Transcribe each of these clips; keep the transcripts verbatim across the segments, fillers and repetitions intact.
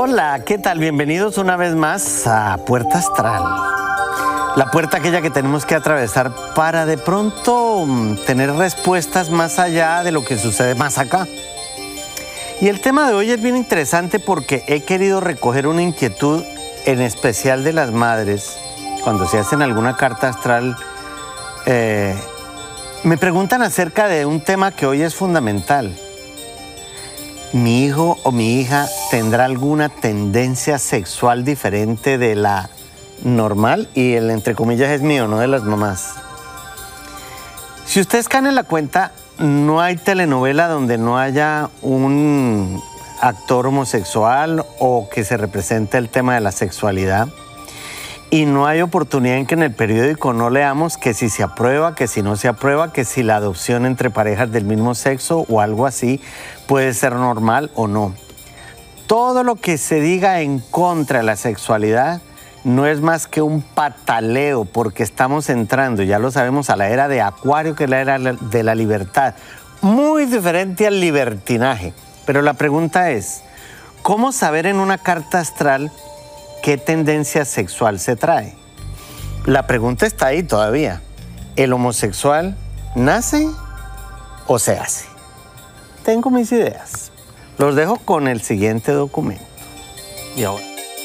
Hola, ¿qué tal? Bienvenidos una vez más a Puerta Astral. La puerta aquella que tenemos que atravesar para de pronto tener respuestas más allá de lo que sucede más acá. Y el tema de hoy es bien interesante porque he querido recoger una inquietud en especial de las madres. Cuando se hacen alguna carta astral, eh, me preguntan acerca de un tema que hoy es fundamental. ¿Mi hijo o mi hija tendrá alguna tendencia sexual diferente de la normal? Y el entre comillas es mío, no de las mamás. Si ustedes caen en la cuenta, no hay telenovela donde no haya un actor homosexual o que se represente el tema de la sexualidad. Y no hay oportunidad en que en el periódico no leamos que si se aprueba, que si no se aprueba, que si la adopción entre parejas del mismo sexo o algo así puede ser normal o no. Todo lo que se diga en contra de la sexualidad no es más que un pataleo, porque estamos entrando, ya lo sabemos, a la era de Acuario, que es la era de la libertad. Muy diferente al libertinaje. Pero la pregunta es, ¿cómo saber en una carta astral qué tendencia sexual se trae? La pregunta está ahí todavía. ¿El homosexual nace o se hace? Tengo mis ideas. Los dejo con el siguiente documento. Y ahora.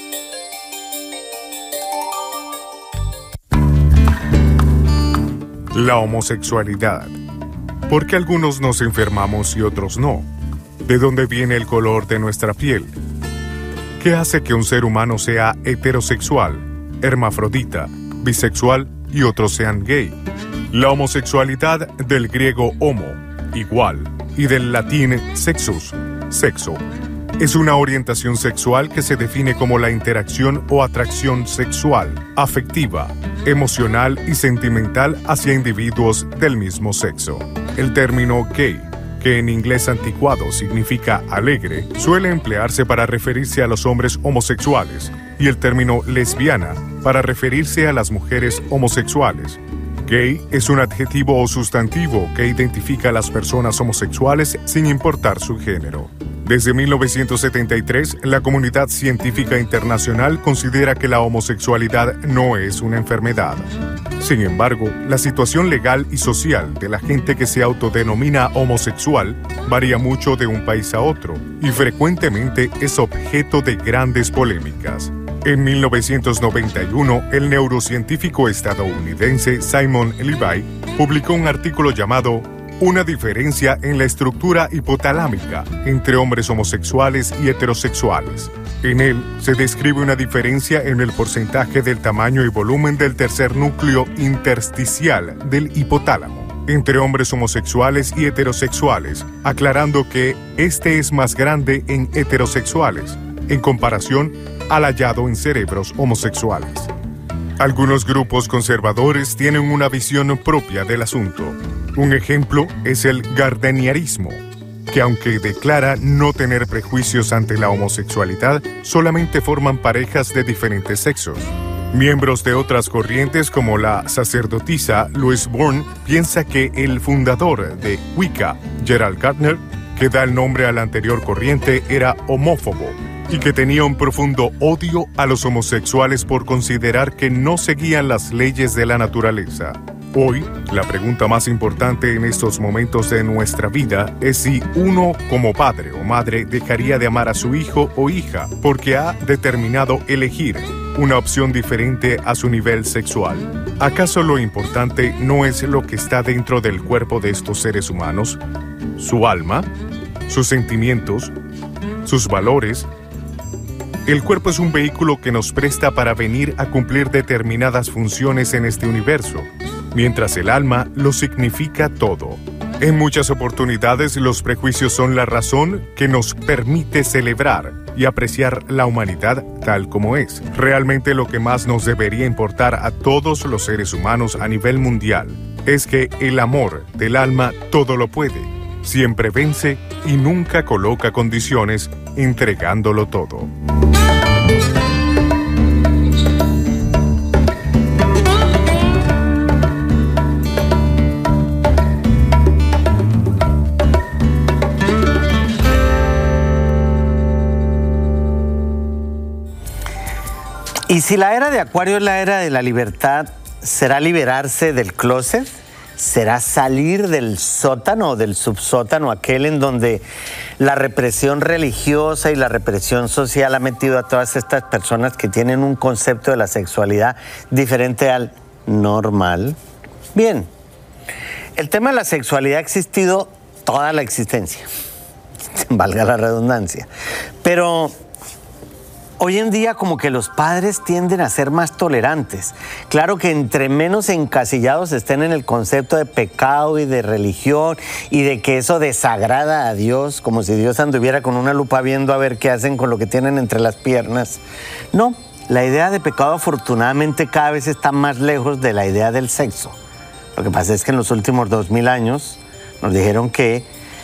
La homosexualidad. ¿Por qué algunos nos enfermamos y otros no? ¿De dónde viene el color de nuestra piel? ¿Qué hace que un ser humano sea heterosexual, hermafrodita, bisexual y otros sean gay? La homosexualidad, del griego homo, igual, y del latín sexus, sexo, es una orientación sexual que se define como la interacción o atracción sexual, afectiva, emocional y sentimental hacia individuos del mismo sexo. El término gay, que en inglés anticuado significa alegre, suele emplearse para referirse a los hombres homosexuales, y el término lesbiana para referirse a las mujeres homosexuales. Gay es un adjetivo o sustantivo que identifica a las personas homosexuales sin importar su género. Desde mil novecientos setenta y tres, la comunidad científica internacional considera que la homosexualidad no es una enfermedad. Sin embargo, la situación legal y social de la gente que se autodenomina homosexual varía mucho de un país a otro y frecuentemente es objeto de grandes polémicas. En mil novecientos noventa y uno, el neurocientífico estadounidense Simon Levy publicó un artículo llamado Una diferencia en la estructura hipotalámica entre hombres homosexuales y heterosexuales. En él se describe una diferencia en el porcentaje del tamaño y volumen del tercer núcleo intersticial del hipotálamo entre hombres homosexuales y heterosexuales, aclarando que este es más grande en heterosexuales, en comparación al hallado en cerebros homosexuales. Algunos grupos conservadores tienen una visión propia del asunto. Un ejemplo es el gardeniarismo, que aunque declara no tener prejuicios ante la homosexualidad, solamente forman parejas de diferentes sexos. Miembros de otras corrientes como la sacerdotisa Louise Bourne piensa que el fundador de Wicca, Gerald Gardner, que da el nombre a la anterior corriente, era homófobo y que tenía un profundo odio a los homosexuales por considerar que no seguían las leyes de la naturaleza. Hoy, la pregunta más importante en estos momentos de nuestra vida es si uno como padre o madre dejaría de amar a su hijo o hija porque ha determinado elegir una opción diferente a su nivel sexual. ¿Acaso lo importante no es lo que está dentro del cuerpo de estos seres humanos? ¿Su alma? ¿Sus sentimientos? ¿Sus valores? El cuerpo es un vehículo que nos presta para venir a cumplir determinadas funciones en este universo, mientras el alma lo significa todo. En muchas oportunidades, los prejuicios son la razón que nos permite celebrar y apreciar la humanidad tal como es. Realmente lo que más nos debería importar a todos los seres humanos a nivel mundial es que el amor del alma todo lo puede, siempre vence y nunca coloca condiciones, entregándolo todo. Y si la era de Acuario es la era de la libertad, ¿será liberarse del closet? ¿Será salir del sótano o del subsótano, aquel en donde la represión religiosa y la represión social ha metido a todas estas personas que tienen un concepto de la sexualidad diferente al normal? Bien, el tema de la sexualidad ha existido toda la existencia, valga la redundancia, pero hoy en día como que los padres tienden a ser más tolerantes. Claro que entre menos encasillados estén en el concepto de pecado y de religión y de que eso desagrada a Dios, como si Dios anduviera con una lupa viendo a ver qué hacen con lo que tienen entre las piernas. No, la idea de pecado afortunadamente cada vez está más lejos de la idea del sexo. Lo que pasa es que en los últimos dos mil años nos dijeron que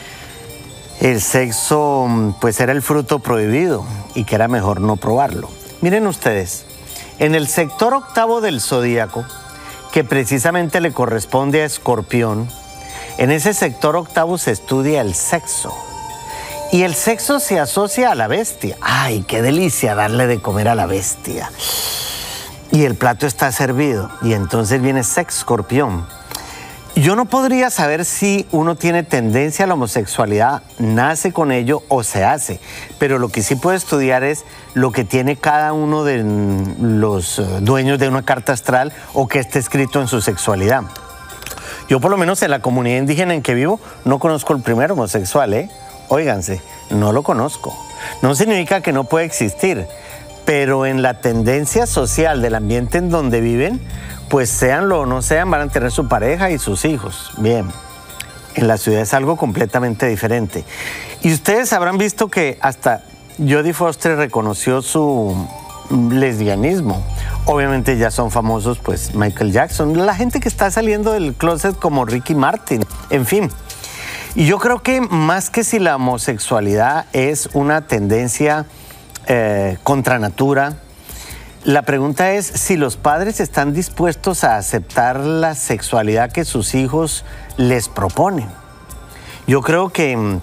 el sexo pues era el fruto prohibido y que era mejor no probarlo. Miren ustedes, en el sector octavo del zodíaco, que precisamente le corresponde a Escorpión, en ese sector octavo se estudia el sexo. Y el sexo se asocia a la bestia. ¡Ay, qué delicia darle de comer a la bestia! Y el plato está servido y entonces viene Sex Escorpión. Yo no podría saber si uno tiene tendencia a la homosexualidad, nace con ello o se hace, pero lo que sí puedo estudiar es lo que tiene cada uno de los dueños de una carta astral o que esté escrito en su sexualidad. Yo por lo menos en la comunidad indígena en que vivo no conozco el primer homosexual, ¿eh? Óiganse, no lo conozco. No significa que no pueda existir, pero en la tendencia social del ambiente en donde viven, pues seanlo o no sean, van a tener su pareja y sus hijos. Bien, en la ciudad es algo completamente diferente. Y ustedes habrán visto que hasta Jodie Foster reconoció su lesbianismo. Obviamente ya son famosos, pues, Michael Jackson, la gente que está saliendo del closet como Ricky Martin, en fin. Y yo creo que más que si la homosexualidad es una tendencia eh, contra natura, la pregunta es si los padres están dispuestos a aceptar la sexualidad que sus hijos les proponen. Yo creo que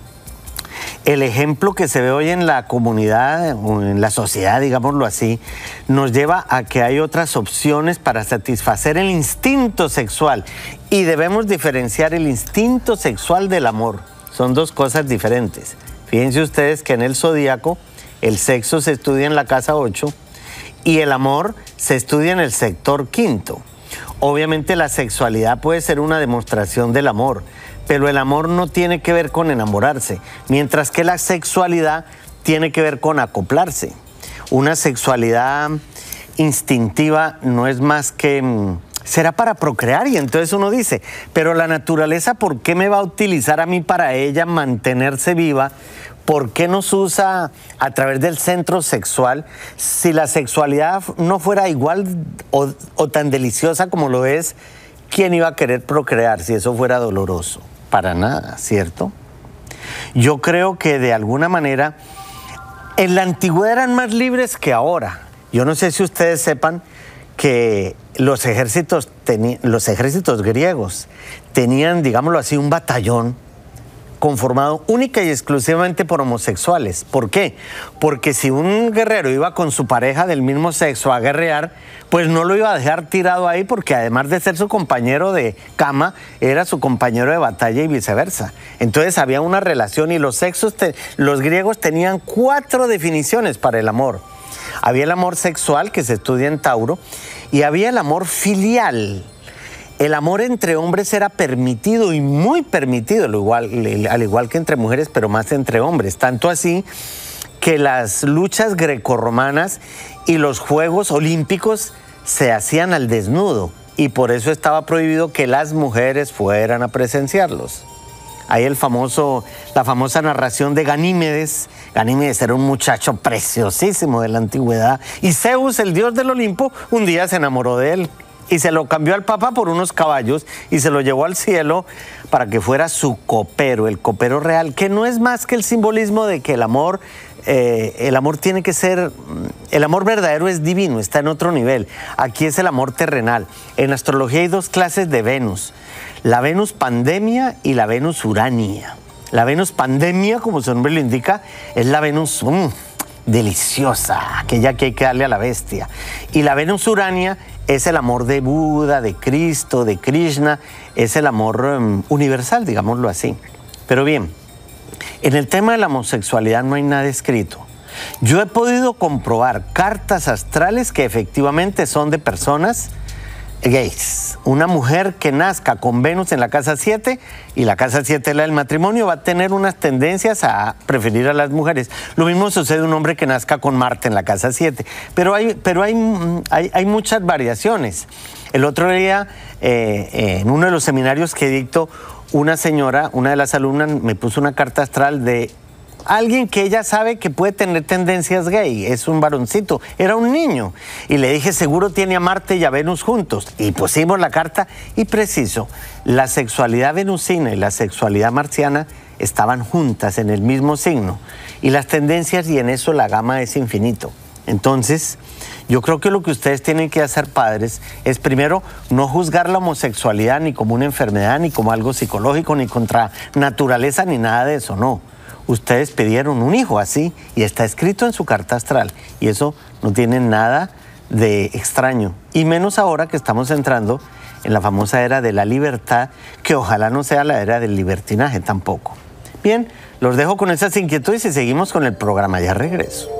el ejemplo que se ve hoy en la comunidad, o en la sociedad, digámoslo así, nos lleva a que hay otras opciones para satisfacer el instinto sexual. Y debemos diferenciar el instinto sexual del amor. Son dos cosas diferentes. Fíjense ustedes que en el zodíaco el sexo se estudia en la casa ocho, y el amor se estudia en el sector quinto. Obviamente la sexualidad puede ser una demostración del amor, pero el amor no tiene que ver con enamorarse, mientras que la sexualidad tiene que ver con acoplarse. Una sexualidad instintiva no es más que... será para procrear, y entonces uno dice, pero la naturaleza, ¿por qué me va a utilizar a mí para ella mantenerse viva? ¿Por qué nos usa a través del centro sexual? Si la sexualidad no fuera igual o, o tan deliciosa como lo es, ¿quién iba a querer procrear si eso fuera doloroso? Para nada, ¿cierto? Yo creo que de alguna manera en la antigüedad eran más libres que ahora. Yo no sé si ustedes sepan que los ejércitos, los ejércitos griegos tenían, digámoslo así, un batallón conformado única y exclusivamente por homosexuales. ¿Por qué? Porque si un guerrero iba con su pareja del mismo sexo a guerrear, pues no lo iba a dejar tirado ahí, porque además de ser su compañero de cama, era su compañero de batalla y viceversa. Entonces había una relación, y los sexos, te, los griegos tenían cuatro definiciones para el amor. Había el amor sexual, que se estudia en Tauro, y había el amor filial. El amor entre hombres era permitido, y muy permitido, al igual, al igual que entre mujeres, pero más entre hombres. Tanto así que las luchas grecorromanas y los Juegos Olímpicos se hacían al desnudo, y por eso estaba prohibido que las mujeres fueran a presenciarlos. Hay el famoso, la famosa narración de Ganímedes. Ganímedes era un muchacho preciosísimo de la antigüedad, y Zeus, el dios del Olimpo, un día se enamoró de él y se lo cambió al Papa por unos caballos y se lo llevó al cielo para que fuera su copero, el copero real, que no es más que el simbolismo de que el amor, eh, el amor tiene que ser, el amor verdadero es divino, está en otro nivel. Aquí es el amor terrenal. En astrología hay dos clases de Venus, la Venus pandemia y la Venus urania. La Venus pandemia, como su nombre lo indica, es la Venus... Um, deliciosa, aquella que hay que darle a la bestia. Y la Venus Urania es el amor de Buda, de Cristo, de Krishna, es el amor um, universal, digámoslo así. Pero bien, en el tema de la homosexualidad no hay nada escrito. Yo he podido comprobar cartas astrales que efectivamente son de personas gays. Una mujer que nazca con Venus en la casa siete, y la casa siete es la del matrimonio, va a tener unas tendencias a preferir a las mujeres. Lo mismo sucede a un hombre que nazca con Marte en la casa siete. Pero hay, pero hay, hay, hay muchas variaciones. El otro día, eh, eh, en uno de los seminarios que dicto, una señora, una de las alumnas, me puso una carta astral de alguien que ella sabe que puede tener tendencias gay, es un varoncito, era un niño. Y le dije, seguro tiene a Marte y a Venus juntos. Y pusimos la carta y preciso, la sexualidad venusina y la sexualidad marciana estaban juntas en el mismo signo. Y las tendencias, y en eso la gama es infinito. Entonces, yo creo que lo que ustedes tienen que hacer, padres, es primero no juzgar la homosexualidad ni como una enfermedad, ni como algo psicológico, ni contra naturaleza, ni nada de eso, no. Ustedes pidieron un hijo así y está escrito en su carta astral y eso no tiene nada de extraño, y menos ahora que estamos entrando en la famosa era de la libertad, que ojalá no sea la era del libertinaje tampoco. Bien, los dejo con esas inquietudes y seguimos con el programa. Ya regreso.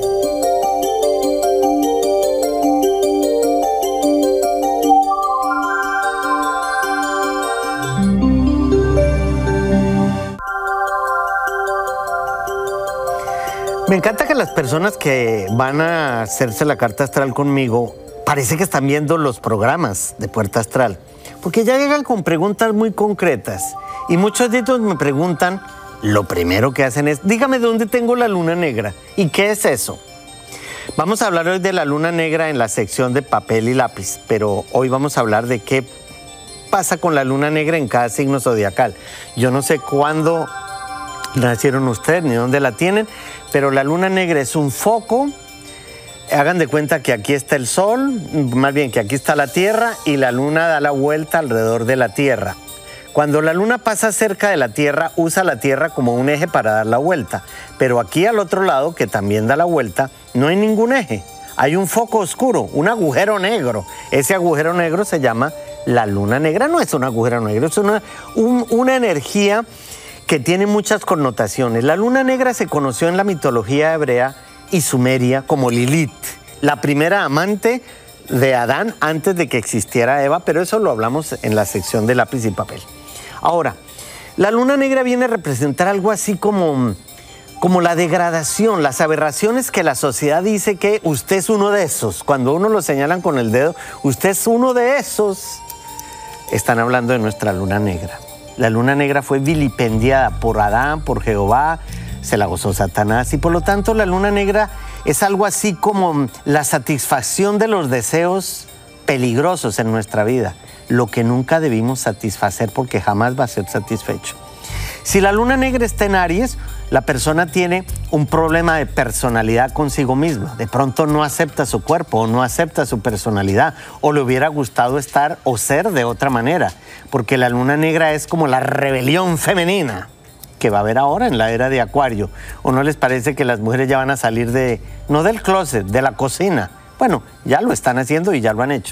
Me encanta que las personas que van a hacerse la carta astral conmigo, parece que están viendo los programas de Puerta Astral, porque ya llegan con preguntas muy concretas. Y muchos de ellos me preguntan, lo primero que hacen es, dígame dónde tengo la luna negra. ¿Y qué es eso? Vamos a hablar hoy de la luna negra en la sección de papel y lápiz, pero hoy vamos a hablar de qué pasa con la luna negra en cada signo zodiacal. Yo no sé cuándo nacieron ustedes ni dónde la tienen, pero la luna negra es un foco. Hagan de cuenta que aquí está el sol, más bien que aquí está la Tierra, y la luna da la vuelta alrededor de la Tierra. Cuando la luna pasa cerca de la Tierra, usa la Tierra como un eje para dar la vuelta, pero aquí al otro lado, que también da la vuelta, no hay ningún eje. Hay un foco oscuro, un agujero negro. Ese agujero negro se llama la luna negra. No es un agujero negro, es una, un, una energía que tiene muchas connotaciones. La luna negra se conoció en la mitología hebrea y sumeria como Lilith, la primera amante de Adán antes de que existiera Eva, pero eso lo hablamos en la sección de lápiz y papel. Ahora, la luna negra viene a representar algo así como, como la degradación, las aberraciones que la sociedad dice que usted es uno de esos. Cuando uno lo señalan con el dedo, usted es uno de esos. Están hablando de nuestra luna negra. La luna negra fue vilipendiada por Adán, por Jehová, se la gozó Satanás, y por lo tanto la luna negra es algo así como la satisfacción de los deseos peligrosos en nuestra vida, lo que nunca debimos satisfacer porque jamás va a ser satisfecho. Si la luna negra está en Aries, la persona tiene un problema de personalidad consigo misma. De pronto no acepta su cuerpo o no acepta su personalidad, o le hubiera gustado estar o ser de otra manera, porque la luna negra es como la rebelión femenina que va a haber ahora en la era de Acuario. ¿O no les parece que las mujeres ya van a salir de, no del closet, de la cocina? Bueno, ya lo están haciendo y ya lo han hecho.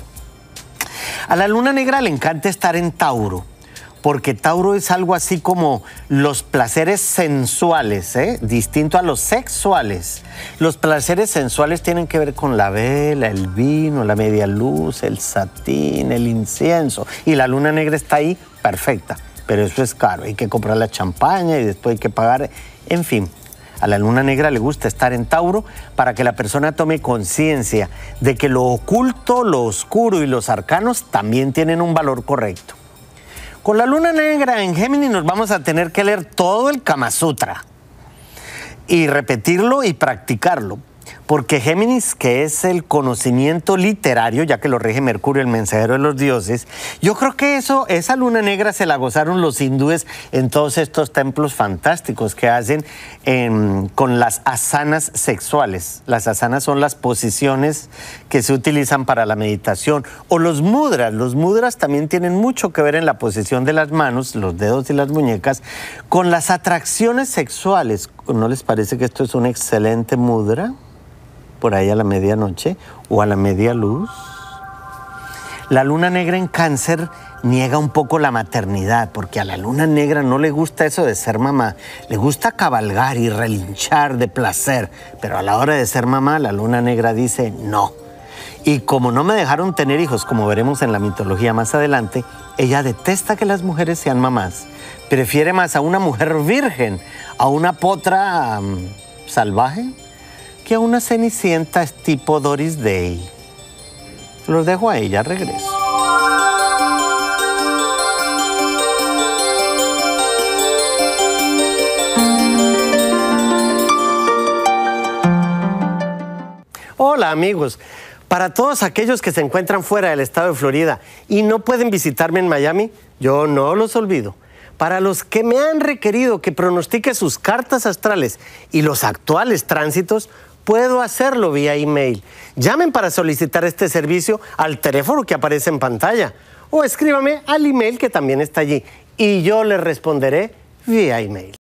A la luna negra le encanta estar en Tauro, porque Tauro es algo así como los placeres sensuales, ¿eh? Distinto a los sexuales. Los placeres sensuales tienen que ver con la vela, el vino, la media luz, el satín, el incienso. Y la luna negra está ahí, perfecta. Pero eso es caro, hay que comprar la champaña y después hay que pagar. En fin, a la luna negra le gusta estar en Tauro para que la persona tome conciencia de que lo oculto, lo oscuro y los arcanos también tienen un valor correcto. Con la luna negra en Géminis nos vamos a tener que leer todo el Kama Sutra y repetirlo y practicarlo. Porque Géminis, que es el conocimiento literario, ya que lo rige Mercurio, el mensajero de los dioses, yo creo que eso, esa luna negra se la gozaron los hindúes en todos estos templos fantásticos que hacen en, con las asanas sexuales. Las asanas son las posiciones que se utilizan para la meditación. O los mudras. Los mudras también tienen mucho que ver en la posición de las manos, los dedos y las muñecas, con las atracciones sexuales. ¿No les parece que esto es un excelente mudra? Por ahí a la medianoche o a la media luz. La luna negra en Cáncer niega un poco la maternidad, porque a la luna negra no le gusta eso de ser mamá, le gusta cabalgar y relinchar de placer, pero a la hora de ser mamá, la luna negra dice no. Y como no me dejaron tener hijos, como veremos en la mitología más adelante, ella detesta que las mujeres sean mamás, prefiere más a una mujer virgen, a una potra um, salvaje, que a una cenicienta tipo Doris Day. Los dejo ahí, ya regreso. Hola amigos, para todos aquellos que se encuentran fuera del estado de Florida y no pueden visitarme en Miami, yo no los olvido. Para los que me han requerido que pronostique sus cartas astrales y los actuales tránsitos, puedo hacerlo vía email. Llamen para solicitar este servicio al teléfono que aparece en pantalla o escríbame al email que también está allí y yo les responderé vía email.